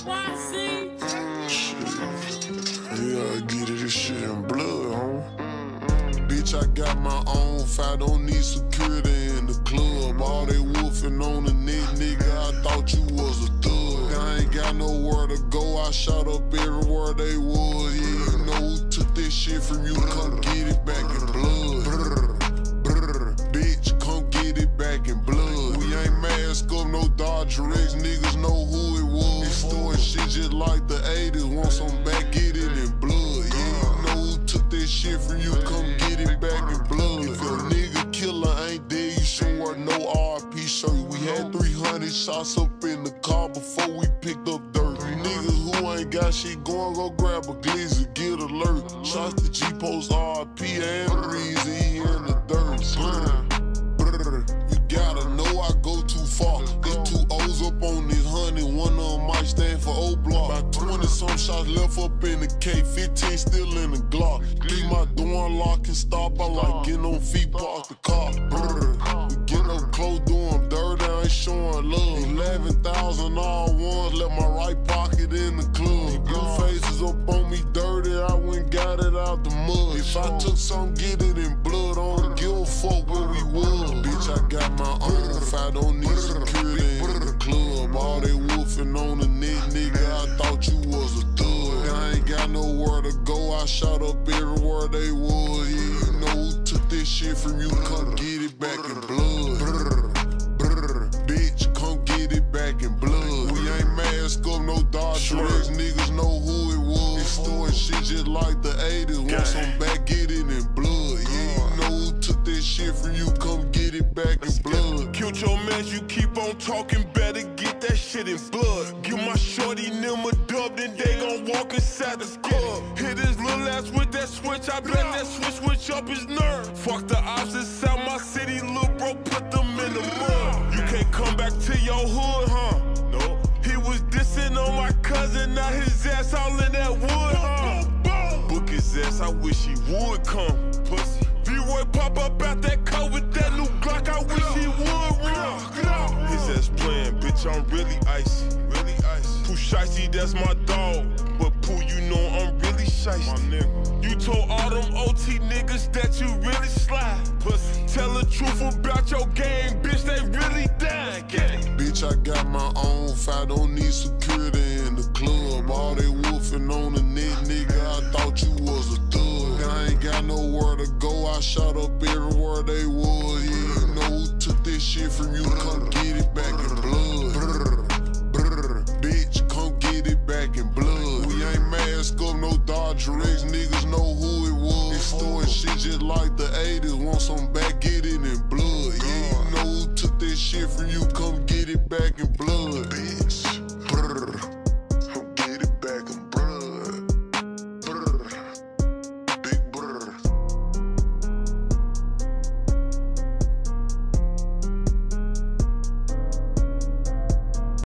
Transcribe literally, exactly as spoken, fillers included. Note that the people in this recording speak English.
Yeah, I get it, this shit in blood, huh? Bitch, I got my own fight, don't need security in the club. All they wolfing on the net, nigga, I thought you was a thug. I ain't got nowhere to go, I shot up everywhere they was. Yeah, you know who took this shit from you, come get it back in blood. Brr, brr, bitch, come get it back in blood. We ain't mask up, no Dodger X, niggas know who it was. Story shit just like the eighties, want some back, get it in blood. Yeah, you know who took this shit from you, come get it back in blood. If your nigga killer ain't dead, you should wear no R I P shirt. We had three hundred shots up in the car before we picked up dirt. Niggas who ain't got shit going, go grab a glizzy, get alert. Shots to G-Post, R I P and Reezy, he in the dirt. Brr, brr, you gotta know I go too far. There's two O's up on this honey, one of them might stand for O-Block. About twenty some shots left up in the K, fifteen still in the Glock. Leave my door unlocked and stop, I like getting on feet, park the car. Brr, we get up close, do them dirty, I ain't showing love. eleven thousand all ones, left my right pocket in the club. Blue faces up on me dirty, I went got it out the mud. If I took some, get it in blood, I don't give a fuck where we was. Bitch, I got my own fight, don't need security in the club. All they wolfing on the net, nigga, I thought you was a thug. I ain't got nowhere to go, I shot up everywhere they was. Yeah, you know who took this shit from you, come get it back in blood. Brr, brr, bitch, come get it back in blood. We ain't mask up, no Dodger X, niggas know who it was. It's story shit just like the eighties, want some back, get it in blood. Yeah, you know who took this shit from you, come get it back in blood. Killed your man, you keep on talking, better get that shit in blood. Give my shorty them a dub, then they gon' walk inside the club. Hit his little ass with that switch, I bet that switch switch up his nerve. Fuck the ops inside my city, lil' bro, put them in the mud. You can't come back to your hood, huh? No. He was dissing on my cousin, now his ass all in that wood, huh? Book his ass, I wish he would come, pussy. V-Roy pop up out that car with that new Glock, I wish he would run. His ass playing, bitch, I'm really icy, really icy. Pooh Shicey, that's my dog, but Pooh, you know I'm really shicey. You told all them O T niggas that you really slide, pussy. Tell the truth about your game, bitch, they really dying, gang. Bitch, I got my own fight, don't need security in the club. All they wolfing on the net, nigga, I thought you was a thug. I ain't got nowhere to go, I shot up everywhere they was. Yeah, you know who took this shit from you, come get it back in blood. Brr, brr, bitch, come get it back in blood. We ain't mask up, no Dodger X, niggas know who it was. It's story shit just like the eighties, want some back, get it in blood. Yeah, you know who took this shit from you, come get it back in blood.